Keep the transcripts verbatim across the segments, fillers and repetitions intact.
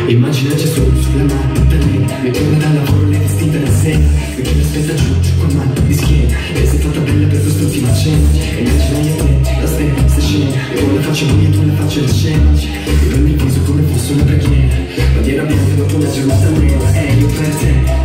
Immaginaci solo sulla mattina, mi torna dal lavoro, lei vestita da sera, e che mi aspetta giù con mano di schiena, e sei fatta bella per quest'ultima cena. E immagina io te, la stessa scena, e ora la faccia buia, tu la faccia di scena, e prendi il viso come fosse una preghiera, bandiera bianca dopo una giornata nera, e io per te.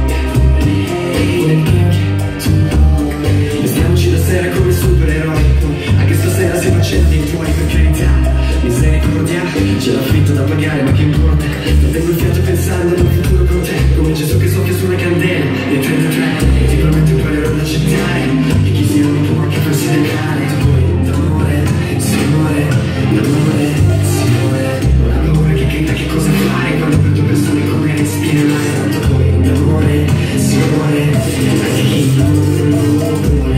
Vestiamoci la sera come supereroi, anche stasera si facendo i tuoi, per carità. Misericordia, c'è l'affitto da pagare, ma che importa? Non tengo il fiato pensando ad un futuro con te, come Gesù che soffia su una candela nei trentatré, e ti prometto imparerò ad accettare che chi sia non può che farsi legare. Poi d'amore, signore, d'amore, signore, non ha paura che grida che cosa fare quando per due persone come respirare. Tanto poi d'amore, signore, anche chi non lo vuole.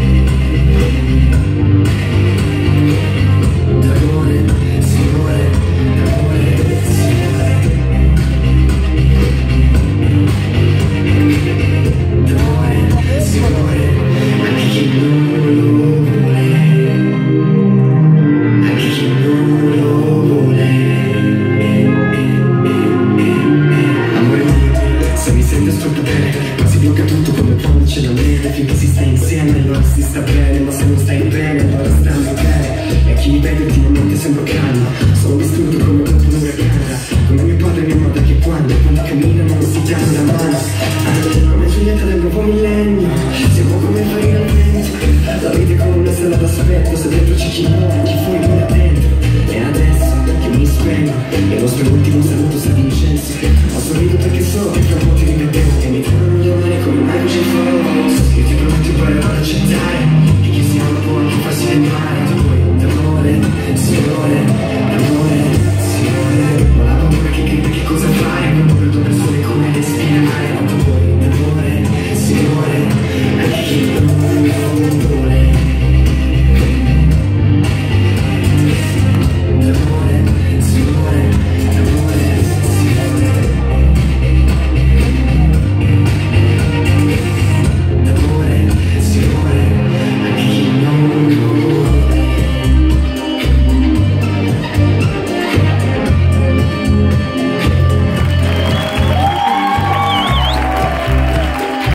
Finché si sta insieme allora si sta bene, ma se non stai bene allora stiamo bene. E a chi mi vede ultimamente sembro calmo, sono distrutto come dopo un'uragana, come mio padre e mia madre che quando, quando camminano non si danno la mano. Ah, come Giulietta del nuovo millennio, siamo come farina al vento, la vita è come una sala d'aspetto, se dentro c'è chi muore, chi fuori qui da dentro. E adesso che mi spengo, e il nostro ultimo saluto sa Vincenzo.